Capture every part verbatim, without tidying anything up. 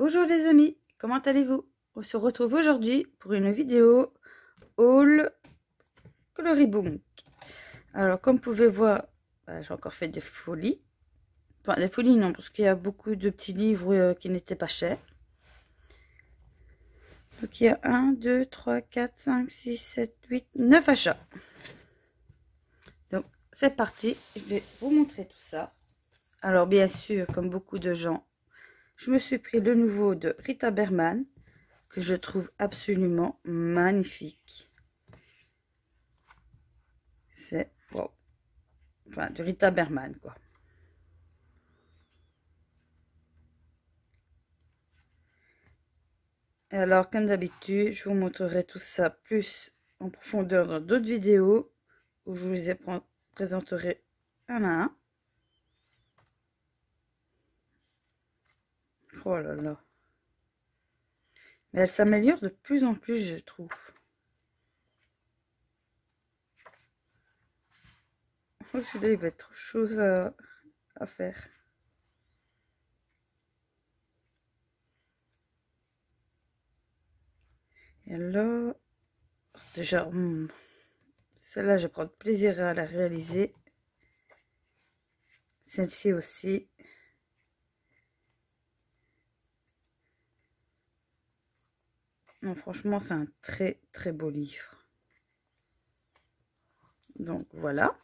Bonjour les amis, comment allez-vous? On se retrouve aujourd'hui pour une vidéo haul Colorybook. Alors comme vous pouvez voir, bah, j'ai encore fait des folies. Enfin des folies non, parce qu'il y a beaucoup de petits livres euh, qui n'étaient pas chers. Donc il y a un, deux, trois, quatre, cinq, six, sept, huit, neuf achats. Donc c'est parti, je vais vous montrer tout ça. Alors bien sûr, comme beaucoup de gens, je me suis pris le nouveau de Rita Berman, que je trouve absolument magnifique. C'est wow. Enfin, de Rita Berman, quoi. Et alors, comme d'habitude, je vous montrerai tout ça plus en profondeur dans d'autres vidéos où je vous les présenterai un à un. Oh là là. Mais elle s'améliore de plus en plus, je trouve. Oh, celui-là, il va être trop chose à, à faire. Et là, déjà, hmm, celle-là, je prends plaisir à la réaliser. Celle-ci aussi. Non, franchement, c'est un très très beau livre. Donc voilà.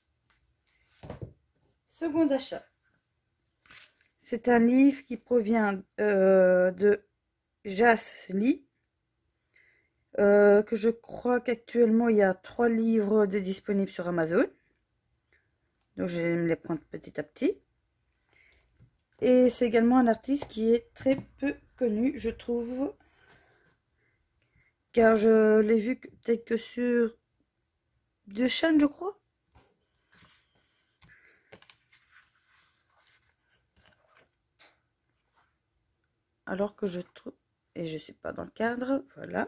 Second achat. C'est un livre qui provient euh, de Jas Lee. Euh, que je crois qu'actuellement il y a trois livres de disponibles sur Amazon. Donc je vais me les prendre petit à petit. Et c'est également un artiste qui est très peu connu, je trouve. Car je l'ai vu peut-être que sur deux chaînes, je crois. Alors que je trouve... Et je suis pas dans le cadre, voilà.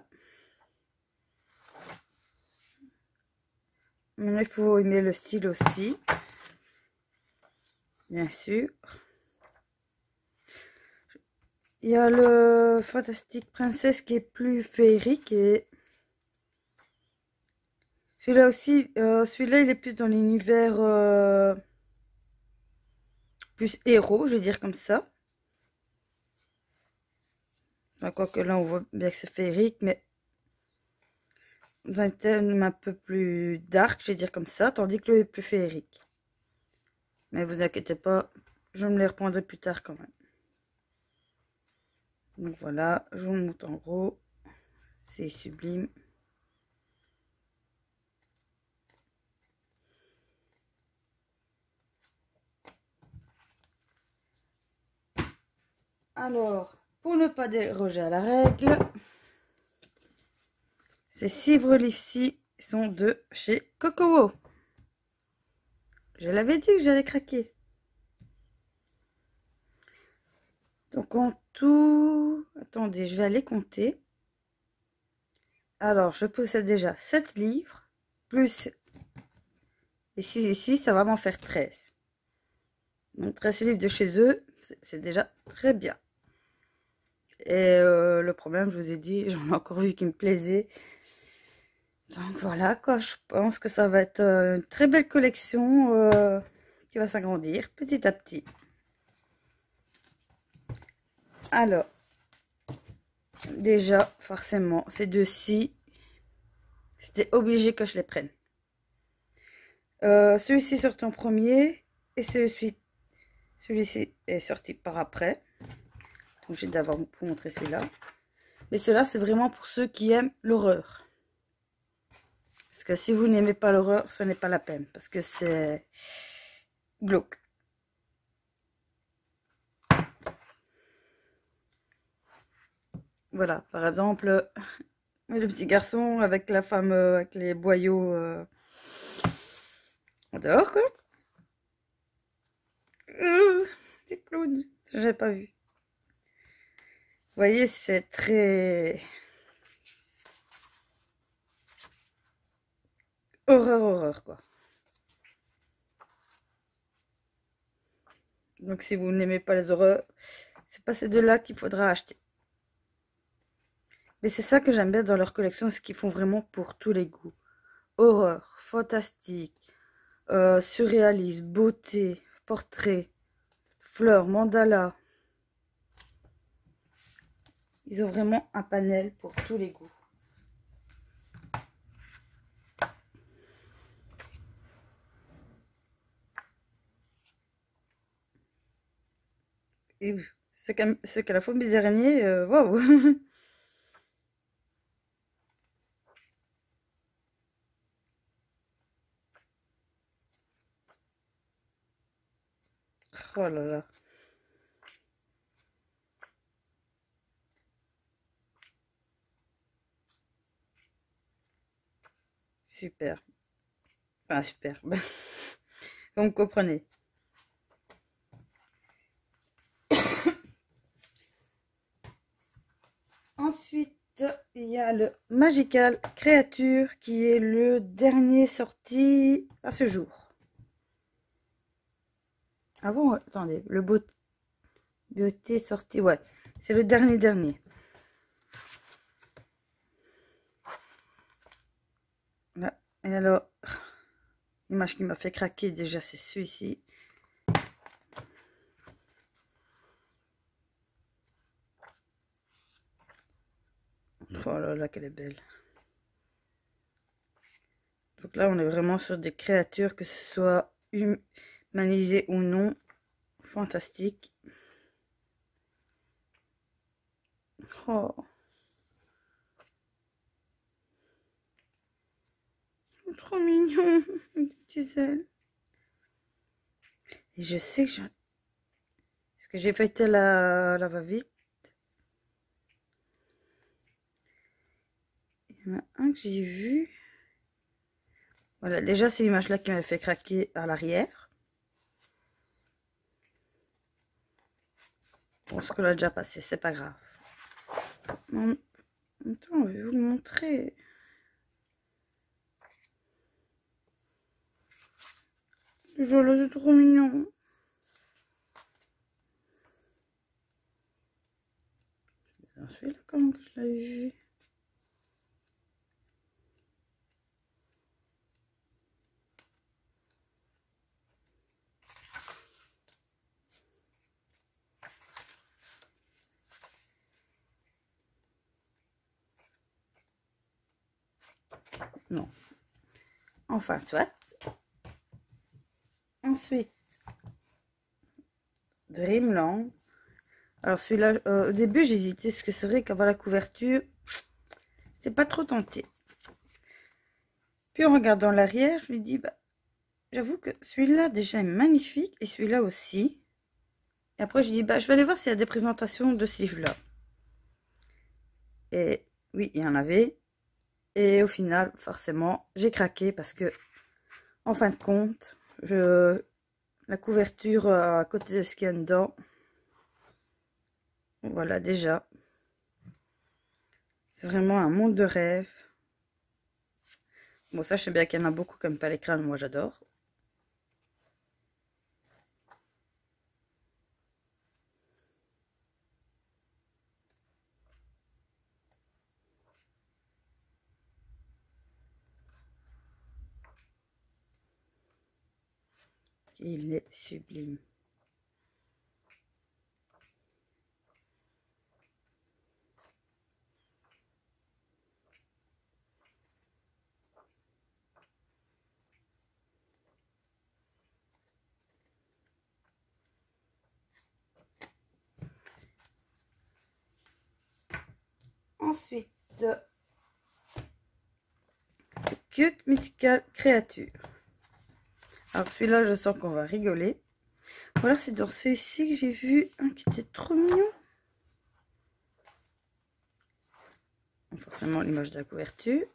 Mais il faut aimer le style aussi. Bien sûr. Il y a le Fantastique Princesse qui est plus féerique et celui-là aussi, euh, celui-là il est plus dans l'univers euh, plus héros, je vais dire comme ça. Enfin, quoique là on voit bien que c'est féerique, mais dans un thème un peu plus dark, je vais dire comme ça, tandis que le est plus féerique. Mais vous inquiétez pas, je me les reprendrai plus tard quand même. Donc voilà, je vous montre en gros, c'est sublime. Alors, pour ne pas déroger à la règle, ces six livres-ci sont de chez Cocowo. Je l'avais dit que j'allais craquer. Donc en tout... Attendez, je vais aller compter. Alors, je possède déjà sept livres, plus les six ici, ça va m'en faire treize. Donc treize livres de chez eux, c'est déjà très bien. Et euh, le problème, je vous ai dit, j'en ai encore vu qui me plaisait. Donc voilà, quoi, je pense que ça va être une très belle collection euh, qui va s'agrandir petit à petit. Alors, déjà, forcément, ces deux-ci, c'était obligé que je les prenne. Euh, celui-ci sorti en premier et celui-ci celui-ci est sorti par après. Donc, j'ai d'abord vous montrer celui-là. Mais cela, c'est vraiment pour ceux qui aiment l'horreur. Parce que si vous n'aimez pas l'horreur, ce n'est pas la peine. Parce que c'est glauque. Voilà, par exemple, le petit garçon avec la femme euh, avec les boyaux euh, dehors, quoi. Euh, des clowns, j'ai pas vu. Vous voyez, c'est très... Horreur, horreur, quoi. Donc, si vous n'aimez pas les horreurs, C'est pas ces deux-là qu'il faudra acheter. Mais c'est ça que j'aime bien dans leur collection, c'est qu'ils font vraiment pour tous les goûts. Horreur, fantastique, euh, surréaliste, beauté, portrait, fleurs, mandala. Ils ont vraiment un panel pour tous les goûts. Et ce qu'à la phobie des araignées, euh, waouh! Oh là là. Super. Enfin, super. Vous me comprenez. Ensuite, il y a le Magical Creature qui est le dernier sorti à ce jour. Ah bon, attendez, le beau beauté sorti, ouais, c'est le dernier dernier. Là. Et alors, l'image qui m'a fait craquer déjà, c'est celui-ci. Oh là là, qu'elle est belle. Donc là, on est vraiment sur des créatures, que ce soit humanisées ou non. Fantastique. Oh. Trop mignon. Des petits ailes. Et je sais que je... Est-ce que j'ai feuilleté la, la va-vite? Il y en a un que j'ai vu. Voilà, déjà c'est l'image là qui m'a fait craquer à l'arrière. Bon, ce que l'a déjà passé, c'est pas grave. Non, attends, je vais vous le montrer. Déjà là, c'est trop mignon. C'est celui-là quand même que je l'avais vu. Non. Enfin, soit. Ensuite, Dreamland. Alors celui-là, euh, au début j'hésitais, parce que c'est vrai qu'avoir la couverture, c'est pas trop tenté. Puis en regardant l'arrière, je lui dis, bah, j'avoue que celui-là déjà est magnifique, et celui-là aussi. Et après je dis, bah, je vais aller voir s'il y a des présentations de ce livre-là. Et oui, il y en avait. Et au final, forcément, j'ai craqué parce que, en fin de compte, je, la couverture à côté de ce qu'il y a dedans, voilà déjà. C'est vraiment un monde de rêve. Bon, ça, je sais bien qu'il y en a beaucoup comme pas l'écran, moi j'adore. Il est sublime. Ensuite, Cute Mythical Creature. Alors celui-là, je sens qu'on va rigoler. Voilà, c'est dans celui-ci que j'ai vu un qui était trop mignon. Forcément, l'image de la couverture.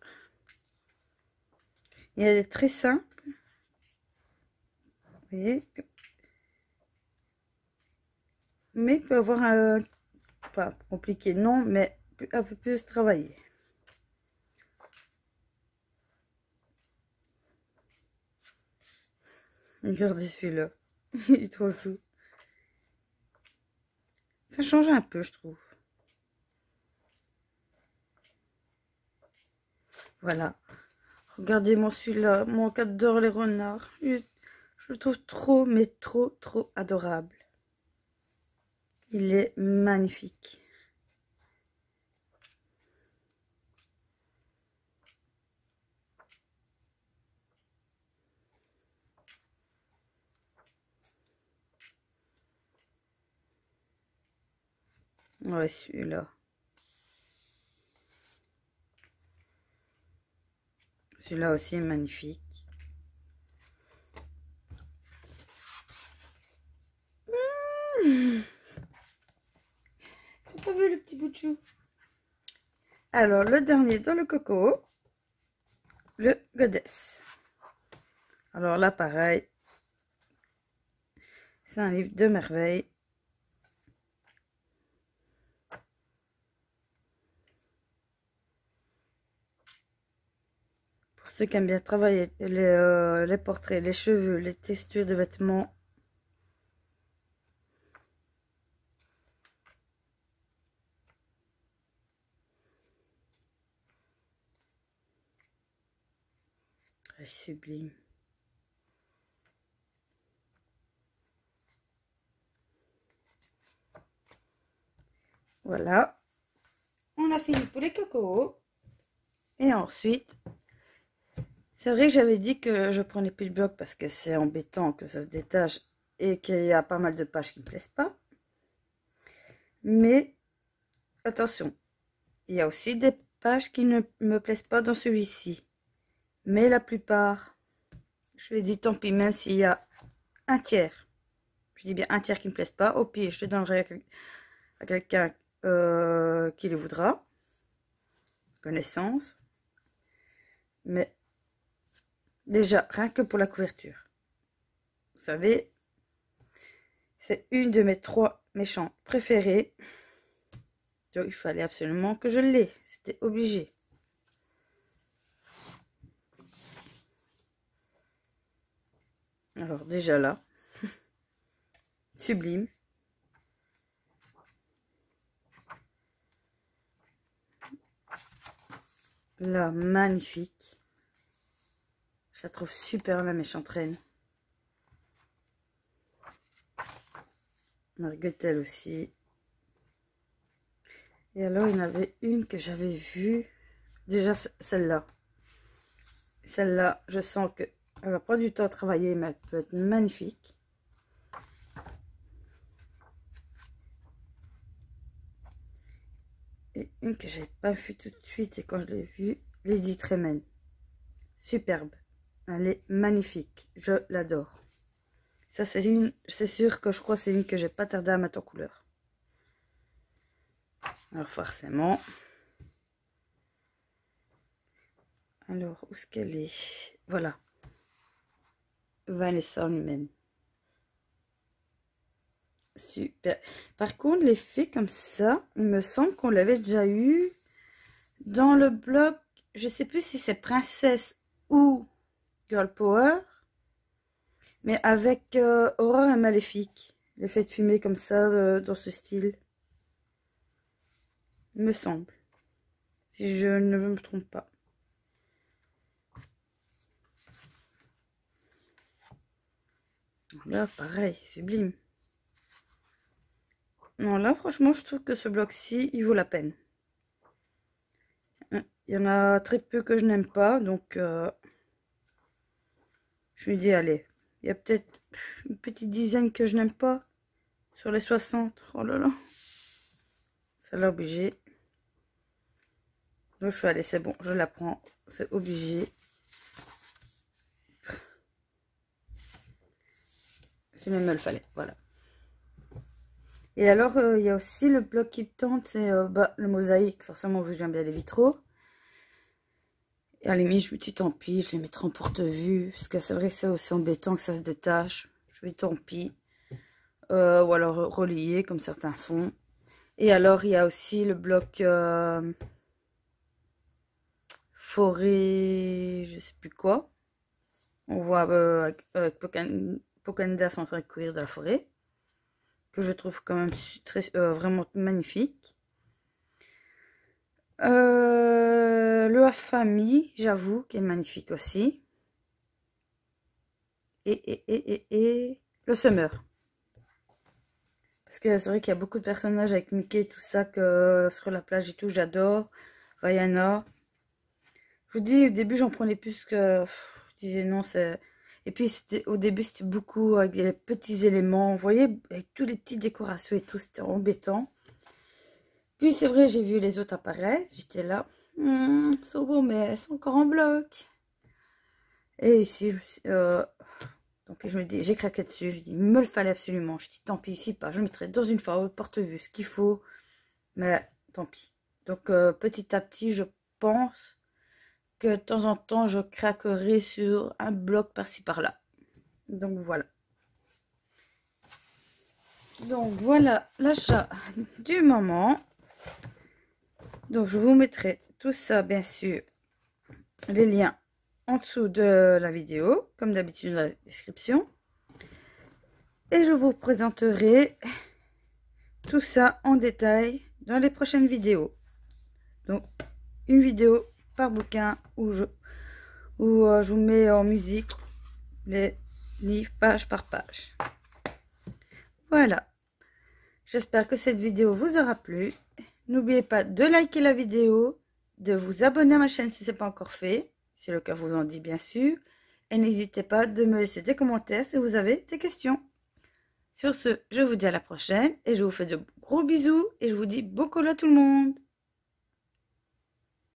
Il est très simple. Vous voyez. Mais il peut avoir un... Pas compliqué, non, mais un peu plus travaillé. Regardez celui-là. Il est trop chou. Ça change un peu, je trouve. Voilà. Regardez-moi celui-là, moi qui adore les renards. Je, je le trouve trop, mais trop, trop adorable. Il est magnifique. Ouais, celui-là. Celui-là aussi est magnifique. Mmh. J'ai pas vu le petit bout de chou. Alors, le dernier dans le coco, le Goddess. Alors là, pareil, c'est un livre de merveille. Pour ceux qui aiment bien travailler les, euh, les portraits, les cheveux, les textures de vêtements. Très sublime. Voilà. On a fini pour les cocos. Et ensuite, c'est vrai que j'avais dit que je prenais plus le bloc parce que c'est embêtant que ça se détache et qu'il y a pas mal de pages qui ne me plaisent pas. Mais attention, il y a aussi des pages qui ne me plaisent pas dans celui-ci. Mais la plupart, je lui ai dit tant pis, même s'il y a un tiers. Je dis bien un tiers qui ne me plaise pas. Au pire, je le donnerai à quelqu'un euh, qui le voudra. Connaissance. Mais déjà, rien que pour la couverture. Vous savez, c'est une de mes trois méchants préférés. Donc, il fallait absolument que je l'ai. C'était obligé. Alors, déjà là. Sublime. Là, magnifique. Je la trouve super, la méchante reine. Margotel aussi. Et alors, il y en avait une que j'avais vue. Déjà, celle-là. Celle-là, je sens qu'elle va prendre du temps à travailler, mais elle peut être magnifique. Et une que j'ai pas vue tout de suite, et quand je l'ai vue, Lady Tremaine. Superbe. Elle est magnifique. Je l'adore. Ça, c'est une, c'est sûr que je crois que c'est une que j'ai pas tardé à mettre en couleur. Alors, forcément. Alors, où est-ce qu'elle est? Voilà. Vanessa en humaine. Super. Par contre, l'effet comme ça, il me semble qu'on l'avait déjà eu dans le blog. Je sais plus si c'est Princesse ou Girl Power. Mais avec euh, Aurore et Maléfique. L'effet de fumée comme ça, euh, dans ce style. Il me semble. Si je ne me trompe pas. Là, pareil, sublime. Non, là, franchement, je trouve que ce bloc-ci, il vaut la peine. Il y en a très peu que je n'aime pas, donc euh, je lui dis, allez, il y a peut-être une petite dizaine que je n'aime pas sur les soixante. Oh là là, ça l'a obligé. Donc je fais, allez, c'est bon, je la prends, c'est obligé. Si même me le fallait, voilà. Et alors, euh, il y a aussi le bloc qui me tente, c'est euh, bah, le mosaïque, forcément, vu que j'aime bien les vitraux. Et à la limite, je me dis, tant pis, je les mettrai en porte-vue. Parce que c'est vrai que c'est aussi embêtant que ça se détache. Je me dis, tant pis. Euh, ou alors relier, comme certains font. Et alors, il y a aussi le bloc euh, forêt, je sais plus quoi. On voit euh, avec, avec Pocan Pocandas en train de courir dans la forêt. que je trouve quand même très, euh, vraiment magnifique. Euh, le Afami, j'avoue, qui est magnifique aussi. Et, et, et, et, et le Summer. Parce que c'est vrai qu'il y a beaucoup de personnages avec Mickey, tout ça, que sur la plage et tout, j'adore. Vaiana. Je vous dis, au début, j'en prenais plus que... Je disais non, c'est... Et puis, au début, c'était beaucoup avec des petits éléments. Vous voyez, avec toutes les petites décorations et tout, c'était embêtant. Puis, c'est vrai, j'ai vu les autres apparaître. J'étais là. Hum, ils sont beaux, mais c'est encore en bloc. Et ici, je, euh, donc je me dis, j'ai craqué dessus. Je dis, il me le fallait absolument. Je dis, tant pis, ici pas. Je mettrai dans une fois porte-vue ce qu'il faut. Mais tant pis. Donc, euh, petit à petit, je pense que de temps en temps, je craquerai sur un bloc par-ci par-là. Donc, voilà. Donc, voilà l'achat du moment. Donc, je vous mettrai tout ça, bien sûr, les liens en dessous de la vidéo, comme d'habitude dans la description. Et je vous présenterai tout ça en détail dans les prochaines vidéos. Donc, une vidéo par bouquin où je, où, euh, je vous mets en musique les livres page par page. Voilà. J'espère que cette vidéo vous aura plu. N'oubliez pas de liker la vidéo, de vous abonner à ma chaîne si ce n'est pas encore fait. Si le cas vous en dit, bien sûr. Et n'hésitez pas de me laisser des commentaires si vous avez des questions. Sur ce, je vous dis à la prochaine et je vous fais de gros bisous et je vous dis bon colo à tout le monde.